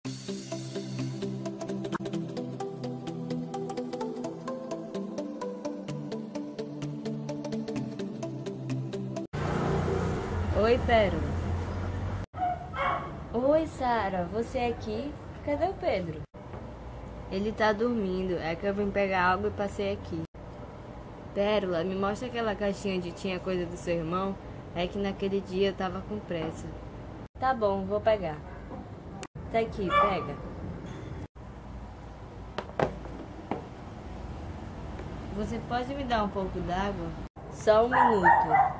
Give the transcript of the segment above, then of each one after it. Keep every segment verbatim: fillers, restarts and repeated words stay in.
Oi, Pérola. Oi, Sara, você é aqui? Cadê o Pedro? Ele tá dormindo, é que eu vim pegar algo e passei aqui. Pérola, me mostra aquela caixinha onde tinha coisa do seu irmão. É que naquele dia eu tava com pressa. Tá bom, vou pegar. Tá aqui, pega. Você pode me dar um pouco d'água? Só um minuto.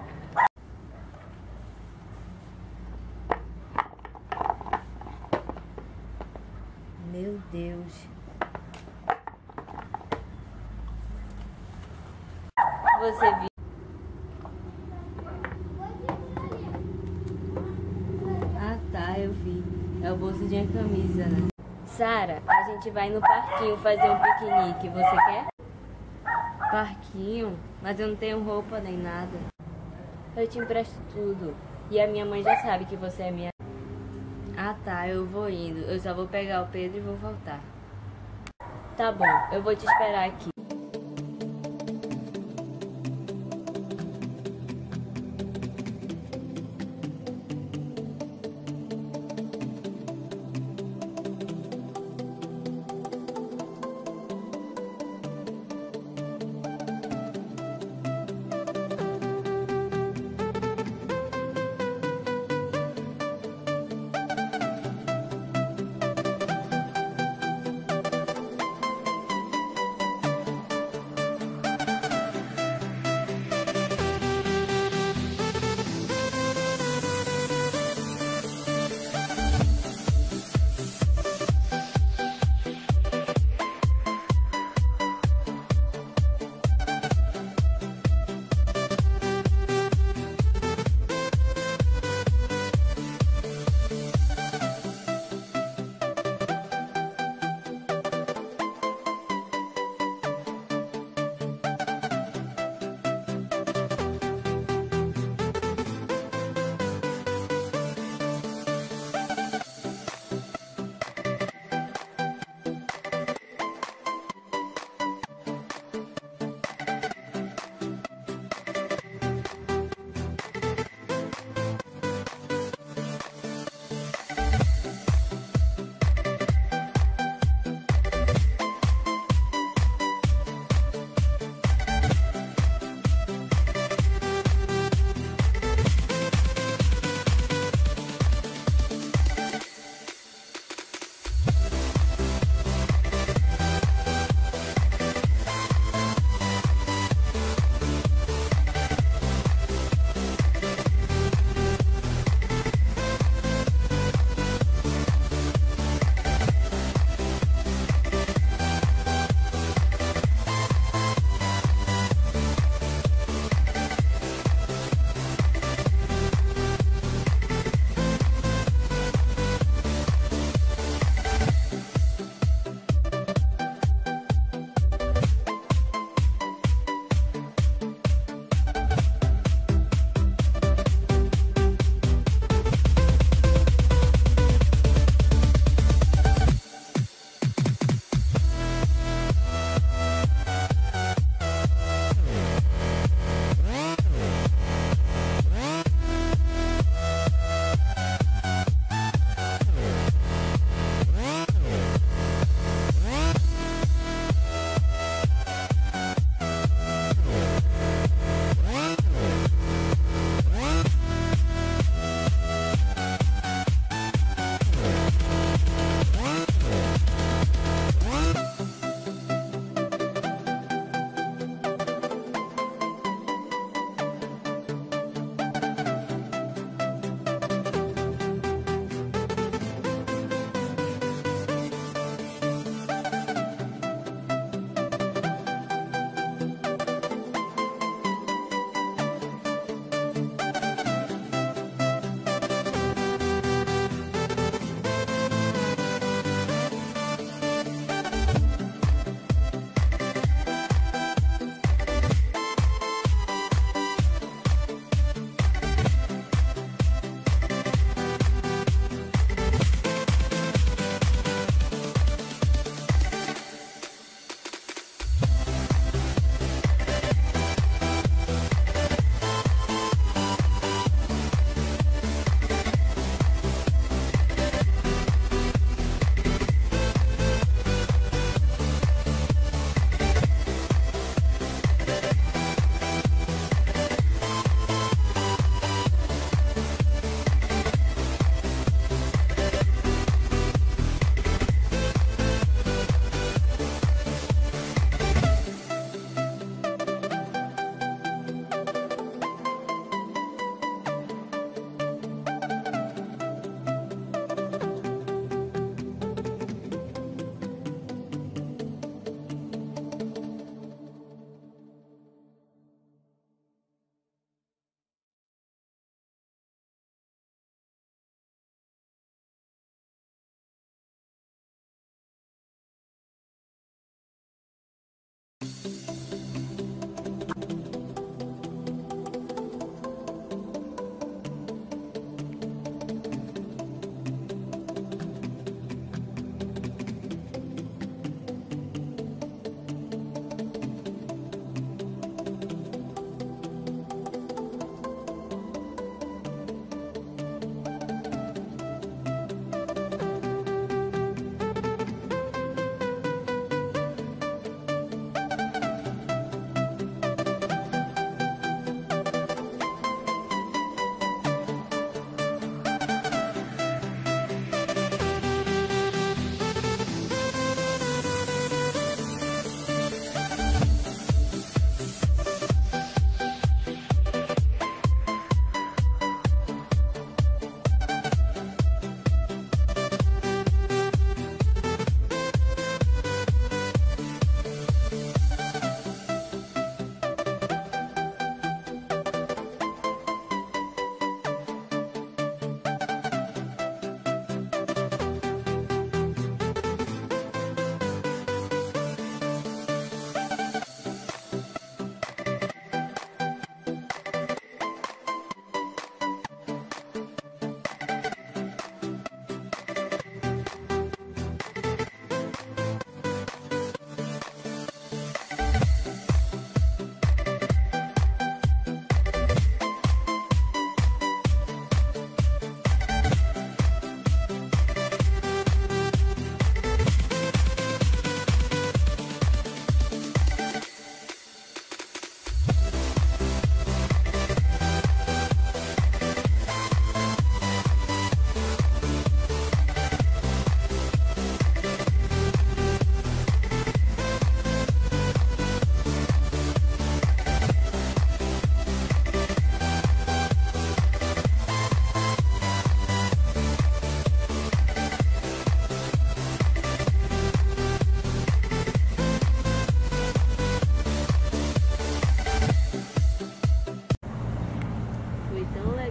Meu Deus. Você viu? Ah, tá, eu vi. É o bolso de uma camisa, né? Sara, a gente vai no parquinho fazer um piquenique. Você quer? Parquinho? Mas eu não tenho roupa nem nada. Eu te empresto tudo. E a minha mãe já sabe que você é minha... Ah, tá, eu vou indo. Eu só vou pegar o Pedro e vou voltar. Tá bom, eu vou te esperar aqui.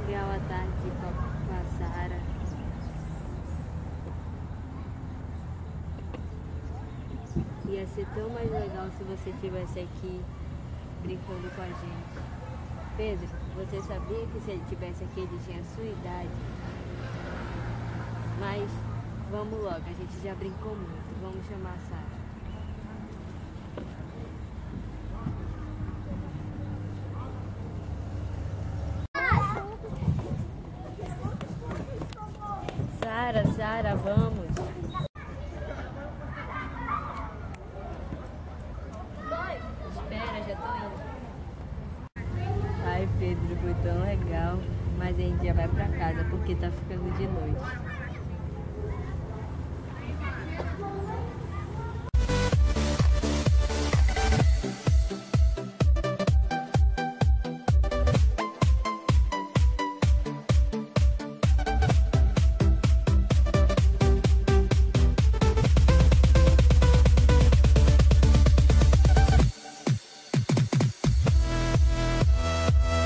legal a tarde com a, com a Sara. Ia ser tão mais legal se você estivesse aqui brincando com a gente. Pedro, você sabia que se ele estivesse aqui ele tinha a sua idade? Mas vamos logo, a gente já brincou muito. Vamos chamar a Sara. Sara, Sara, vamos. Espera, já tô indo. Ai, Pedro, foi tão legal. Mas a gente já vai pra casa porque tá ficando de noite.